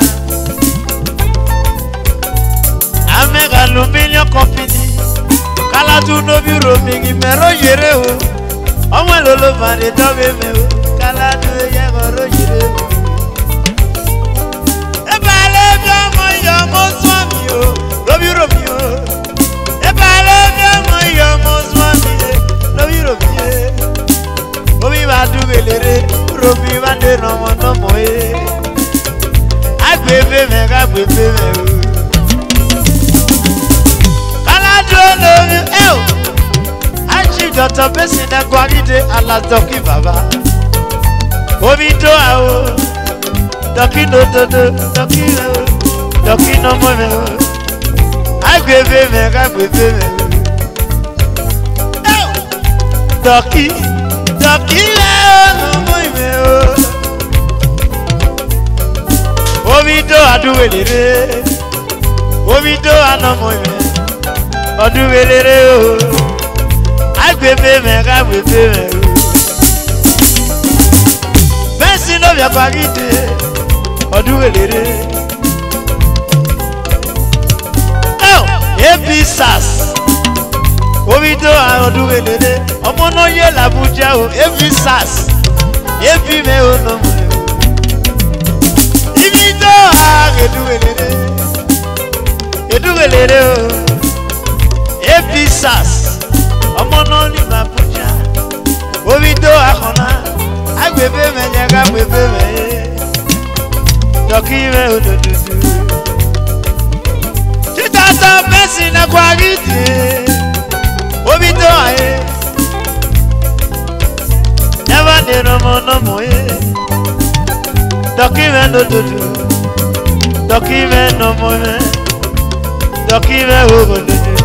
Amega aluminium company Kalatu no bi romi gi mero yere o Omo lolo ba de dobe me o Kalatu ye goro yere E ba le bi mo yo mo swami o Robi romi o E ba le bi mo yo mo swami Robi romi e Obi ba du gelere romi ba de no mo no mo e Agbebe me ga gbebe me o Doctor Bessie na Guaride ala doki baba Obi do ao Doki no do do Doki no Doki no mo me Agbebe me agbebe me Doki Doki no mo me Obi do adu welere Obi do ano mo me Adu welere o Agbebe me agbebe me Bensi no bia Guaride odu welere Oh Ebisas Obi do odu welere omo no ye l'Abuja o Ebisas Ebi me o no mo Ibi do odu welere Edu welere o Ebisas Omo no ni Abuja Obi do akona agbebe me jaga agbebe me Doki me ododudu Tita ta Bessie na Guaride Obi do aye Never de no mo no mo ye Doki me ododudu Doki me no mo me Doki me ododudu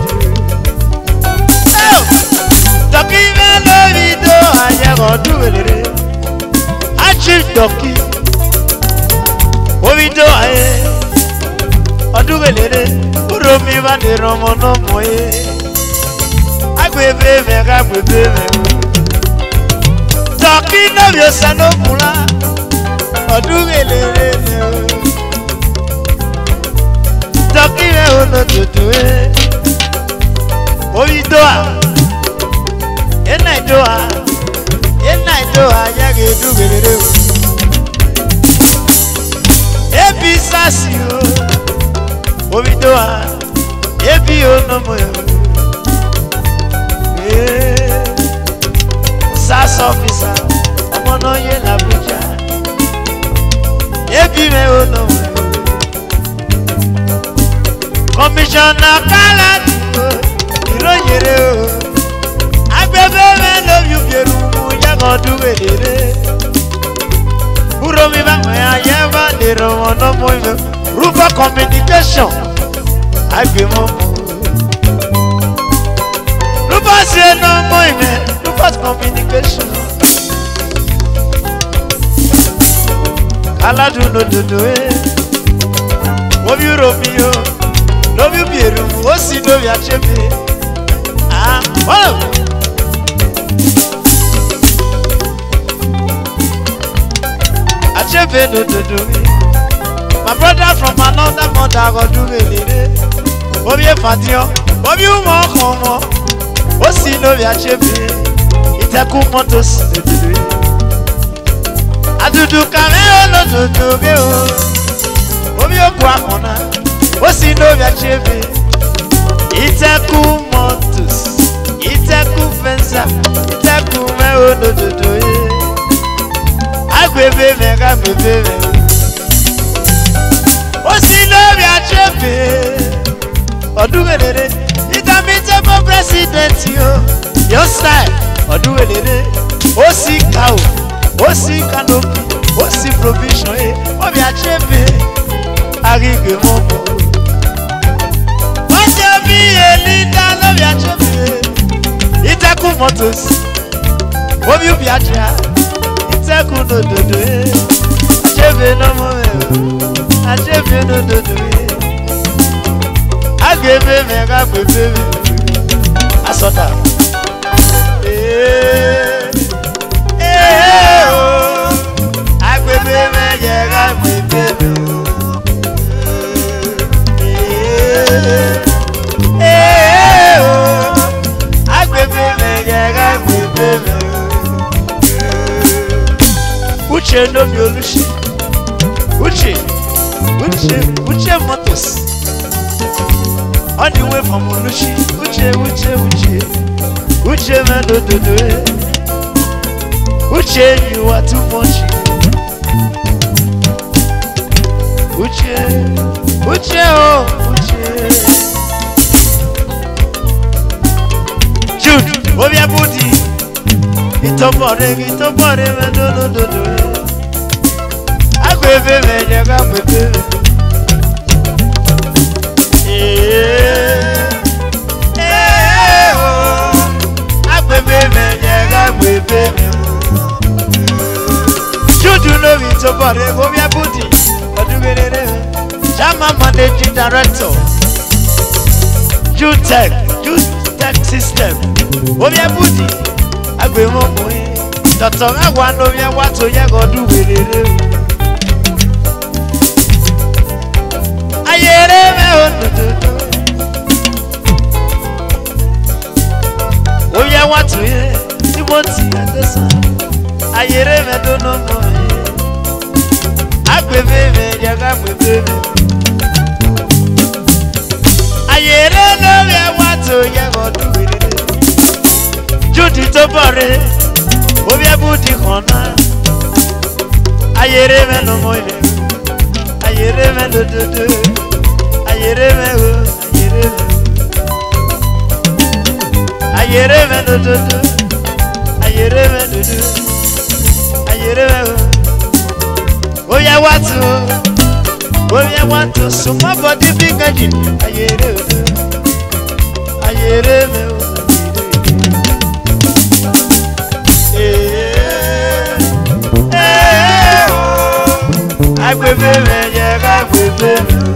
Doki me lo vido aye godu welere Achi Doki Obi do aye Odugelere, Uromi Vande Romono Moye. Agwebe Vega, Agwebe Vega. Talking of your son of Mula. Odugelere. Talking of your son Oidoa. Enaidoa. Enaidoa, Yagi Dugelere. Ebi Sasio. Oidoa. Ebi Onomoyo. Sas officer, ọmọ náà yé l'Abuja. Ebi me ono. Commissioner Kaladi, ìròyìnrè o. Agbègbè me lóbi bẹ̀rù mú yàgò dúwèlérè. Búrò mi bá wẹ̀ ayé bá lè rọ̀ wọ́n náà mú ìlú. Rupa communication, agbèmọ̀ mú. Rupa ṣe náà mú ìmẹ̀. Rupa's communication. Kaladu no do do eh. Love you Romeo, love you Pieru, Osi love you Achebe. Ah, wow. Achebe no do do eh. My brother from another mother go do it. Love you Fadio, love you more come. Osi love you Achebe. Itaku motos adudu kameo no dudu ge o omi oku akona o si no via chebe Itaku motos Itaku fenza Itaku meo no dudu e agwebe mega bebe o si no via chebe odugelere itamite for president yo your style Odugelere, Osi cow, Osi canopy, Osi provision, eh? Obi Achebe, Agige Momo. Osi Obi Elida, Obi Achebe, Itaku motos, Obi Obi Achebe, Itaku no dodo, eh? Achebe no mo, Achebe no dodo, eh? Agebe mega bebe, Asota. Eh, eh, oh, agbebe me yega agbebe eh, eh, oh, agbebe me yega agbebe Uche no mi olushi, Uche, Uche, Uche motos. On the way from Olushi, Uche, Uche, Uche. Uche me do do do eh. Uche you are too much. Uche, Uche oh, Uche. Jude, Obia Budi. Itopore, itopore me do do do do eh. Agbebe me jaga bebe. Eh. Juju no be to body, Obia Budi. Odugelere, Chama managing director. Jutech, Jutech system. Obia Budi, Agbe Momo. Doctor Agwa no be what to ya go do with it. Ayere me on. Obia what to ye. Timothy and the son. Ayere me do no more. Agbebe me jaga gbebe. Ayere no me want to ye go do it. Judy to bore. Obia Budi kona. Ayere me no more. Ayere me do do do. Ayere me o. Ayere me. Ayere me do do do. Ayere me do do. Ayere me. Oh yeah, what to? Oh yeah, what to? So my body big again. Ayere me. Ayere me. Eh eh oh. Agbebe me, yeah, agbebe me.